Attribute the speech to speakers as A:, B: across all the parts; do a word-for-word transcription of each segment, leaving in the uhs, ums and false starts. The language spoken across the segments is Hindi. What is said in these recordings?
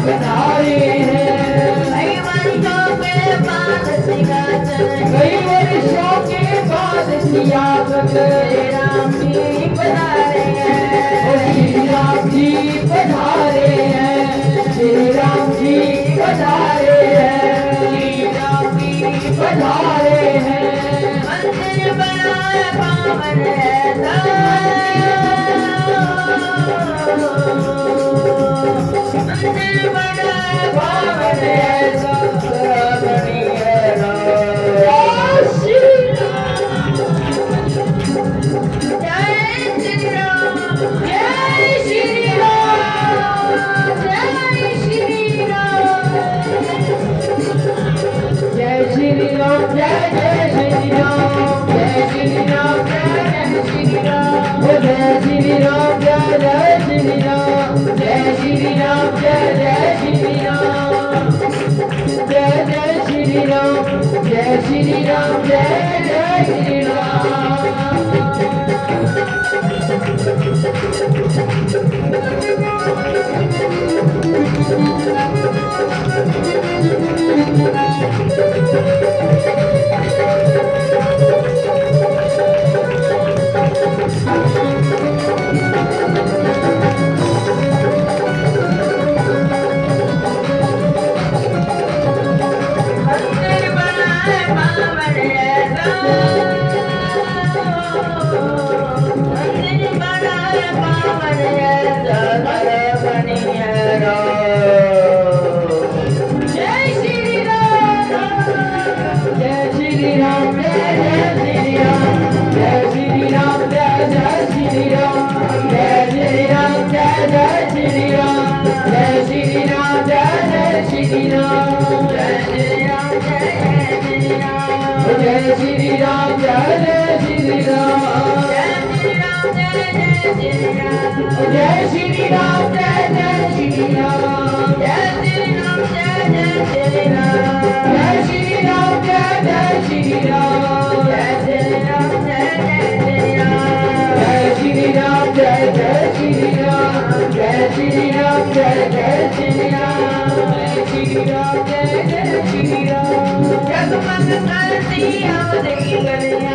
A: पधारे हैं। कई वर्षों के बाद सिंहासन, कई वर्षों के बाद सिंहासन श्री राम जी पधारे हैं। श्री राम जी पधारे हैं। श्री राम जी पधारे हैं। श्री राम जी पधारे हैं। मंदिर बड़ा पावन है, मंदिर बड़ा पावन है, सतगुणी है जय श्री राम, जय श्री राम, जय श्री राम, जय श्री राम, जय श्री राम, जय जय श्री राम, जय श्री राम, जय श्री राम, जय श्री राम, जय जय श्री राम, जय श्री राम, जय जय श्री राम, जय जय श्री राम, जय श्री राम, जय जय श्री राम। जय श्री राम, जय जय श्री राम, जय श्री राम, जय जय श्री राम, जय श्री राम, जय जय श्री राम, जय श्री राम, जय जय श्री राम, जय श्री राम, जय श्री राम, जय जय श्री राम, जय श्री राम, जय जय श्री राम, जय श्री राम, जय जय श्री राम। जगमग करती अवध की गलियां,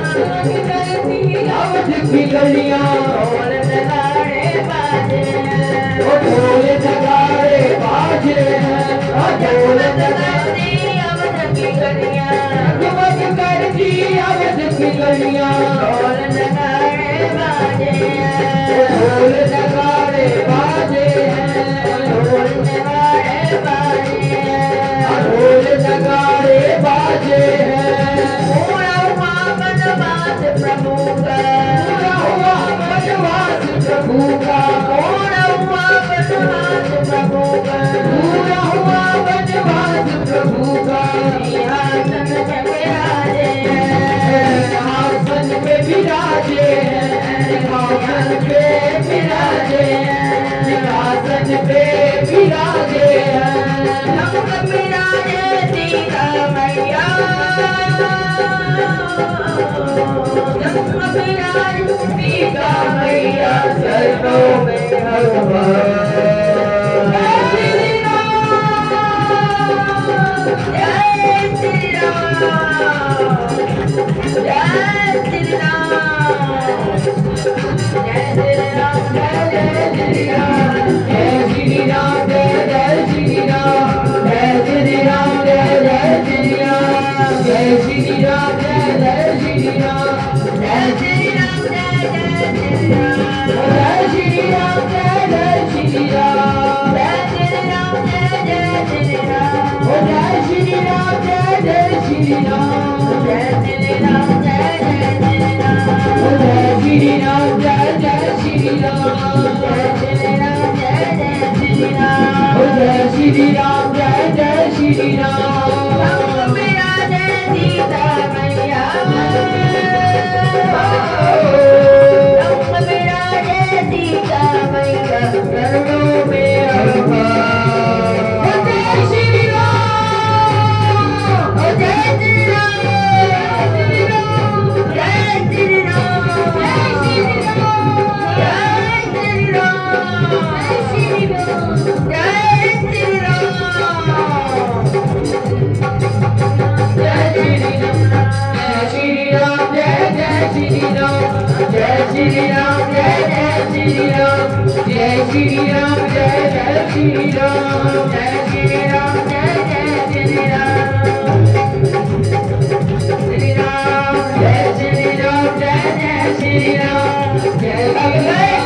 A: अवध की गलियां, ढोल नगाड़े बाजे हैं, ढोल नगाड़े बाजे हैं, ढोल नगाड़ती अवध की गलियां, जगमग करती अवध की गलियां, ढोल नगाड़े बाजे हैं, ढोल नगाड़े बाजे हैं, ढोल नगाड़े बाजे हैं, ढोल नगाड़े बाजे हैं। पूरा हुआ वनवास प्रभु का, पूरा हुआ वनवास प्रभु का, पूरा हुआ वनवास प्रभु का, पूरा हुआ वनवास प्रभु का। सिंहासन पे विराजे हैं, सिंहासन पे विराजे हैं, सिंहासन पे विराजे हैं, सिंहासन पे विराजे हैं। हम विराजे सीता मैया, हम विराज सीता मैया, सर्वों में भगवान। जय श्री राम, जय श्री राम, जय श्री राम, जय श्री राम, जय जय श्री राम, जय श्री राम, जय जय श्री राम, जय श्री राम, जय जय श्री राम, जय श्री राम, जय जय श्री राम, जय श्री राम, जय जय श्री राम, जय श्री राम, जय जय श्री राम, जय श्री राम, जय जय श्री राम, जय श्री राम, जय जय श्री राम, जय श्री राम, जय जय श्री राम, जय श्री राम, जय जय श्री राम, जय श्री राम, जय जय श्री राम, जय श्री राम, जय जय श्री राम। हम विराजे सीता मैया, हम विराजे सीता मैया, सर्वों में भगवान। जय श्री राम, जय श्री राम, जय श्री राम, जय श्री राम, जय श्री राम, जय श्री राम, जय Shri Shri Ram, Jai Jai Shri Ram, Jai Shri Ram, Jai Jai Shri Ram, Jai Shri Ram, Jai Jai Shri Ram, Shri Ram, Jai Shri Ram, Jai Jai Shri Ram, Jai Shri Ram,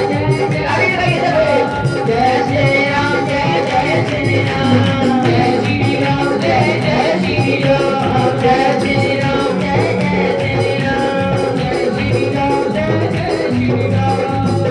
A: Jai Shri Ram, Jai Jai Shri Ram, Jai Shri Ram, Jai Jai Shri Ram, Jai Shri Ram, Jai Jai Shri Ram, Jai Shri Ram, Jai Jai Shri Ram.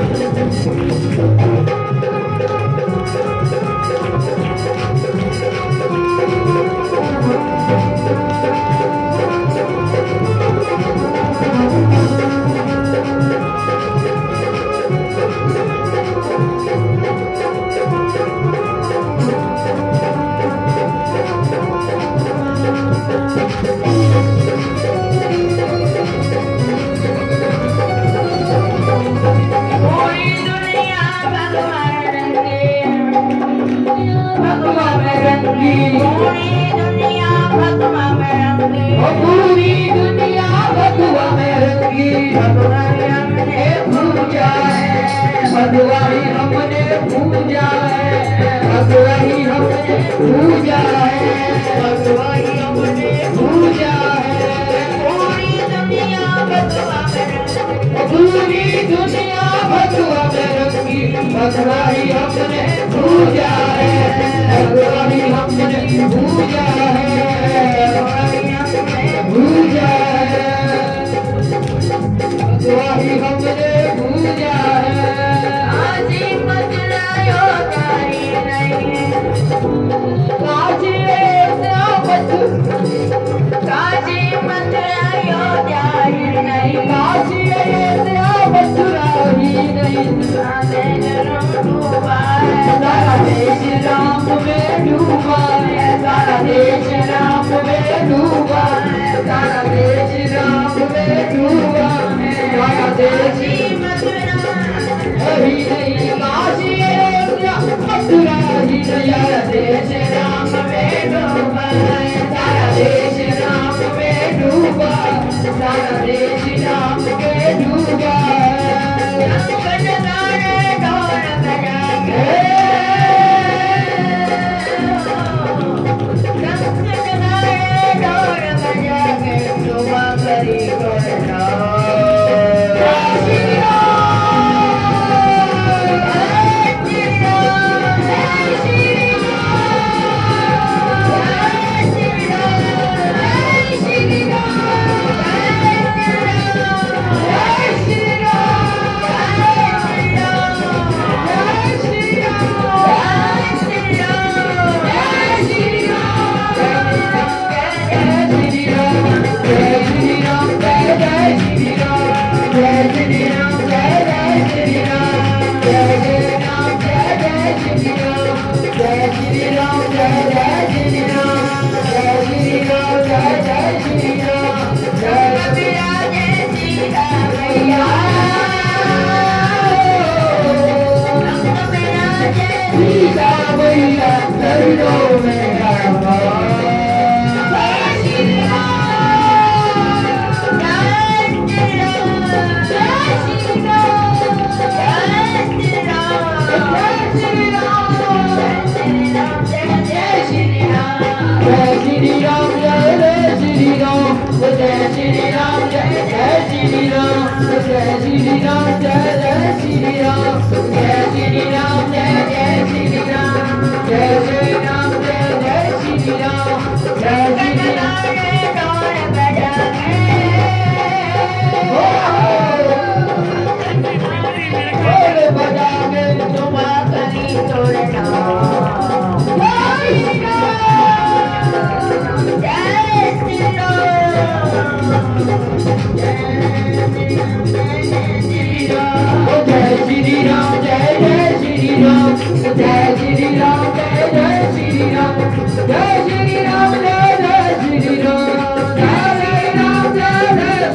A: पूरी दुनिया भगवा में रंगी, भगवान हमने पूजा है, भगवानी हमने पूजा है, भगवानी हमने पूजा है, भगवानी हमने पूजा है। पूरी दुनिया भगवा में रंगी, पूरी दुनिया भगवा में रंगी, भगवानी हमने पूजा है, भगवानी हमने पूजा है, पूजा है, भगवानी हमने पूजा है। काशी मथुरा योदारी नहीं, काशी काशी मथुरा योदारी नहीं, काशी मथुरा ही नहीं, सारे जन्म डूबा है, सारा देश राम में डूबा है, सारा देश राम में डूबा है, सारा देश राम में डूबा है, सारा देश मथुरा ही नहीं, काशी मथुरा ही नहीं, सारा देश राम में डूबा है, सारा देश राम में डूबा, सारा देश राम में डूबा है।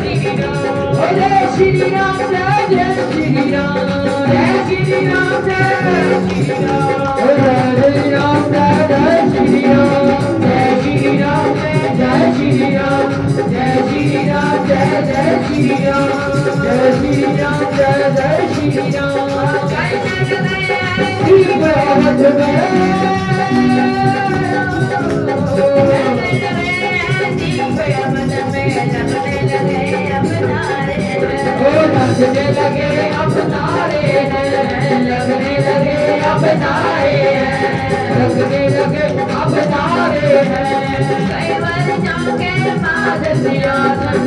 A: Shri Ram, Jai Shri Ram, Jai Shri Ram, Jai लगने लगे अब तारे हैं, लगने लगे अब तारे हैं, लगने लगे अब तारे हैं। कई वर्षों के बाद सिया संग,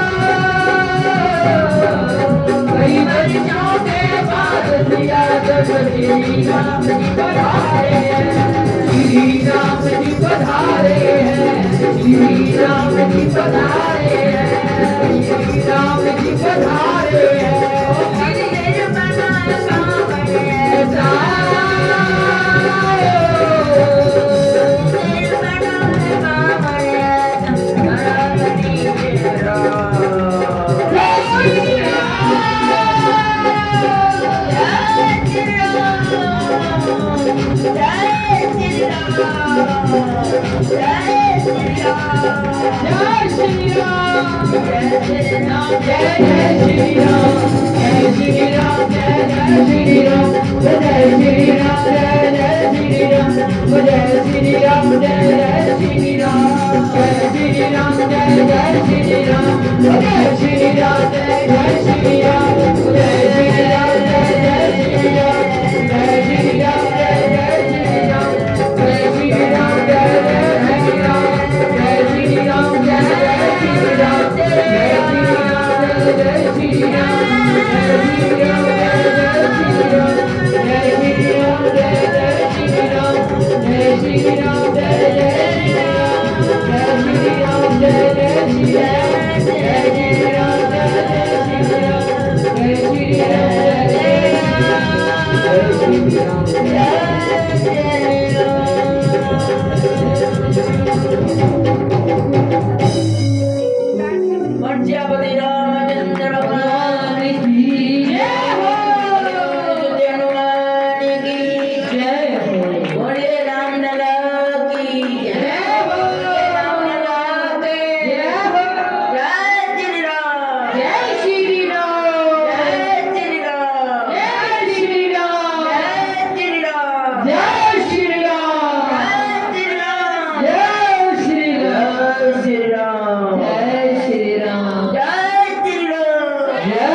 A: कई वर्षों के बाद सिया संग श्री राम जी पधारे हैं, श्री राम जी पधारे हैं, श्री राम जी पधारे हैं, श्री राम जी पधारे हैं। Yeah.